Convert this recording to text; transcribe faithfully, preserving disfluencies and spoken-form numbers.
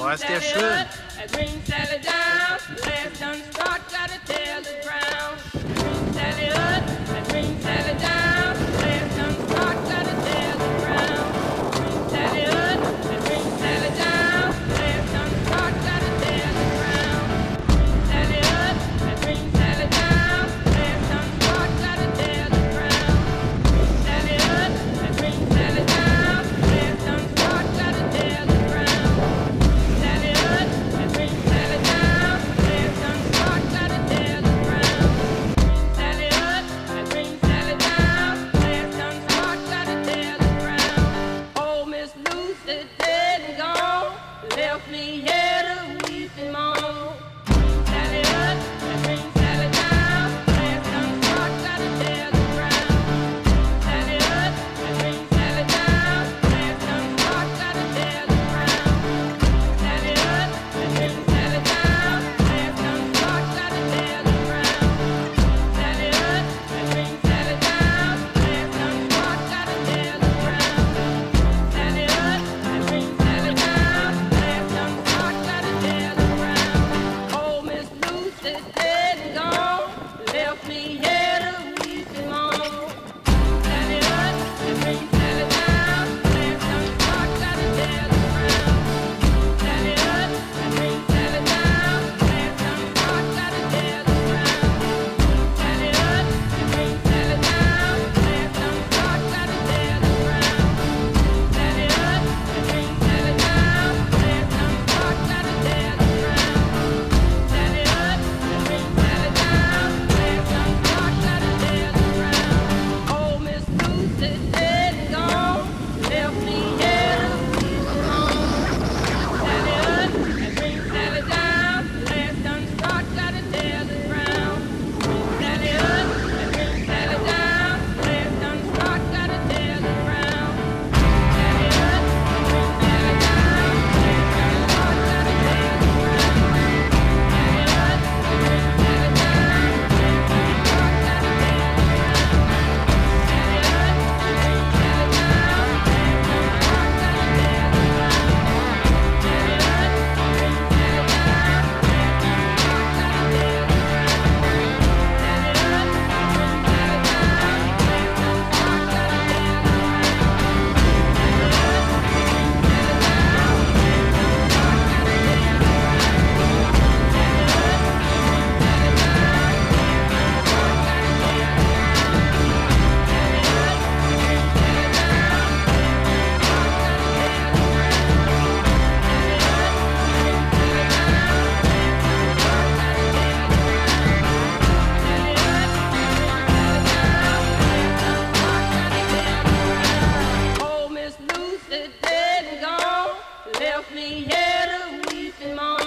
Boah, ist der schön. Left me here to weep and moan. Sally up, and bring Sally down. Last done struck, gotta tear the ground. Sally up, and bring Sally down. Last done struck, gotta tear the ground. Sally up, and bring Sally down. Last done struck, gotta tear the ground. Sally up, and bring Sally down. Last done struck, gotta tear the ground. Sally up, and bring Sally down. Dead and gone, left me here to weep and moan. Sally up, and bring Sally down. Last done struck, gotta tear the ground. Sally up, and bring Sally down. Last done struck, gotta tear the ground. Sally up, and bring Sally down. Last done struck, gotta tear the ground. Sally up, and bring Sally down. Last done struck, gotta tear the ground. Sally up. Dead and gone, left me here to weep and moan. Sally up, and bring Sally down. Last done struck, gotta tear the ground. Sally up, and bring Sally down. Last done struck, gotta tear the ground. Sally up, and bring Sally down. Last done struck, gotta tear the ground. Sally up, and bring Sally down. Last done struck, gotta tear the ground. Sally up. Dead and gone, left me here to weep and moan.